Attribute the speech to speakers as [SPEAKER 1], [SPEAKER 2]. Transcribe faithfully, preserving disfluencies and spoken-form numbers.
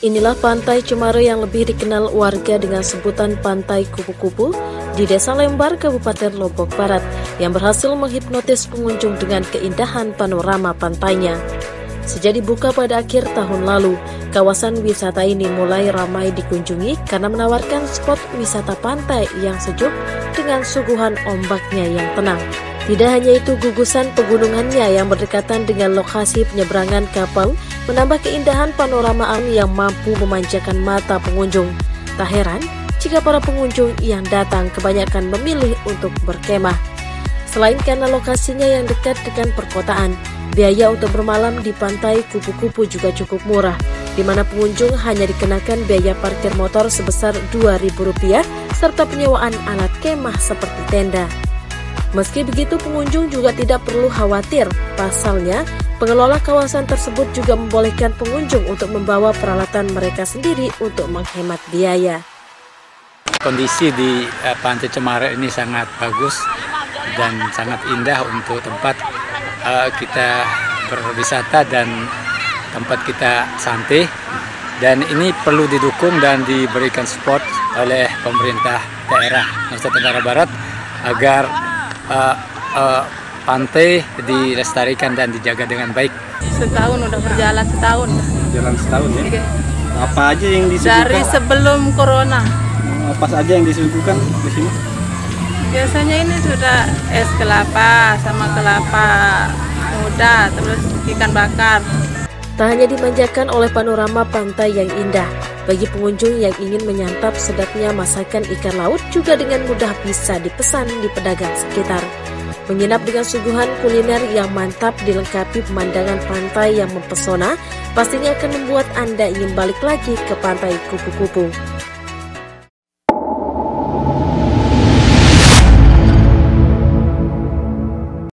[SPEAKER 1] Inilah Pantai Cemara yang lebih dikenal warga dengan sebutan Pantai Kupu-Kupu di Desa Lembar, Kabupaten Lombok Barat, yang berhasil menghipnotis pengunjung dengan keindahan panorama pantainya. Sejak dibuka pada akhir tahun lalu, kawasan wisata ini mulai ramai dikunjungi karena menawarkan spot wisata pantai yang sejuk dengan suguhan ombaknya yang tenang. Tidak hanya itu, gugusan pegunungannya yang berdekatan dengan lokasi penyeberangan kapal menambah keindahan panorama alam yang mampu memanjakan mata pengunjung. Tak heran jika para pengunjung yang datang kebanyakan memilih untuk berkemah. Selain karena lokasinya yang dekat dengan perkotaan, biaya untuk bermalam di Pantai Kupu-Kupu juga cukup murah, di mana pengunjung hanya dikenakan biaya parkir motor sebesar dua ribu rupiah serta penyewaan alat kemah seperti tenda. Meski begitu, pengunjung juga tidak perlu khawatir. Pasalnya, pengelola kawasan tersebut juga membolehkan pengunjung untuk membawa peralatan mereka sendiri untuk menghemat biaya.
[SPEAKER 2] Kondisi di uh, Pantai Cemara ini sangat bagus dan sangat indah untuk tempat uh, kita berwisata dan tempat kita santai. Dan ini perlu didukung dan diberikan support oleh pemerintah daerah Nusa Tenggara Barat agar Uh, uh, pantai dilestarikan dan dijaga dengan baik.
[SPEAKER 3] Setahun udah berjalan setahun.
[SPEAKER 4] Jalan setahun ya.
[SPEAKER 3] Oke.
[SPEAKER 4] Apa aja yang disuguhkan?
[SPEAKER 3] Dari sebelum corona.
[SPEAKER 4] Apa saja yang disuguhkan di sini?
[SPEAKER 3] Biasanya ini sudah es kelapa sama kelapa muda, terus ikan bakar.
[SPEAKER 1] Tak hanya dimanjakan oleh panorama pantai yang indah, bagi pengunjung yang ingin menyantap sedapnya masakan ikan laut juga dengan mudah bisa dipesan di pedagang sekitar. Menginap dengan suguhan kuliner yang mantap dilengkapi pemandangan pantai yang mempesona, pastinya akan membuat Anda ingin balik lagi ke Pantai Kupu-Kupu.